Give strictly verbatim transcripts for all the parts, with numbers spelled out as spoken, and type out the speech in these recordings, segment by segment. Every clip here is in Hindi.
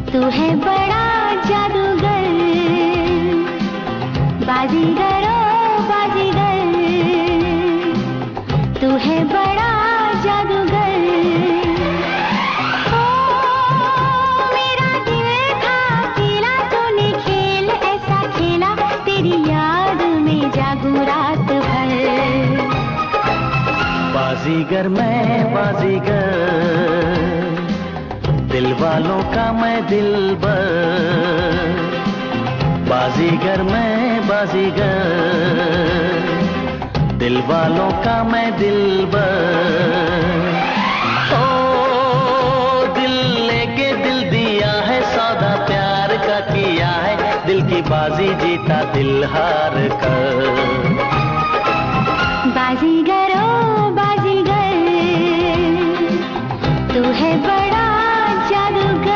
तू है बड़ा जादूगर, बाजीगर ओ बाजीगर, तू है बड़ा जादूगर। ओ मेरा दिल था अकेला, तूने खेल ऐसा खेला, तेरी याद में जागू रात भर। बाजीगर मैं बाजीगर, दिल वालों का मैं दिलबर। बाजीगर मैं बाजीगर, दिल वालों का मैं दिलबर। ओ दिल लेके दिल दिया है, सौदा प्यार का किया है, दिल की बाजी जीता दिल हार कर। बाजीगर ओ बाजीगर, तू है बड़ा जादूगर।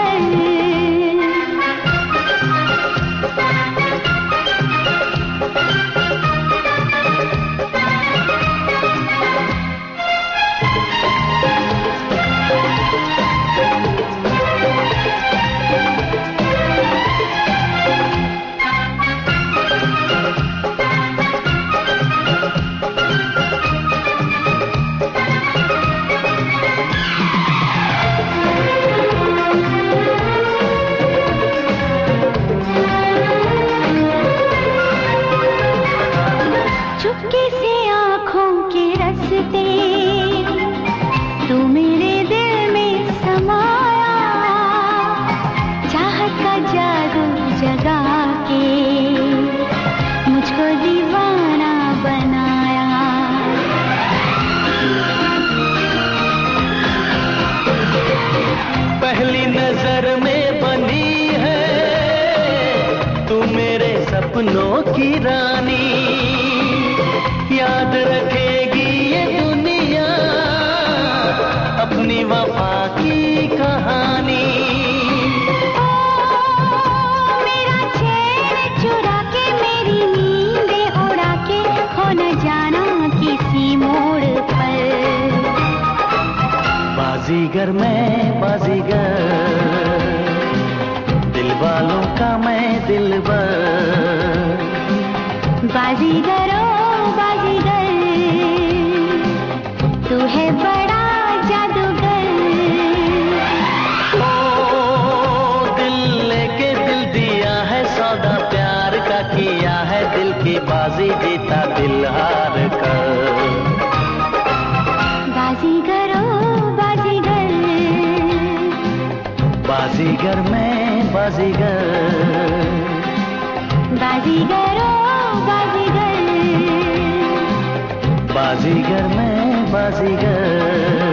चुपके से आँखों के रस्ते, तू मेरे दिल में समाया, चाहत का जादू जगा के मुझको दीवाना बनाया। पहली नजर में बनी है तू मेरे सपनों की रानी, याद रखेगी ये दुनिया अपनी वफा की कहानी। ओ मेरा चैन चुरा के, मेरी नींदें उड़ा के, खो न जाना किसी मोड़ पर। बाजीगर मैं बाजीगर, दिल वालों का मैं दिलबर। बाजीगर ओ बाजीगर, तू है बड़ा जादूगर। ओ दिल लेके दिल दिया है, सौदा प्यार का किया है, दिल की बाजी जीता दिल हार कर। बाजीगर ओ बाजीगर, बाजीगर मैं बाजीगर, बाजीगर ओ बाजीगर, बाजीगर मैं बाजीगर।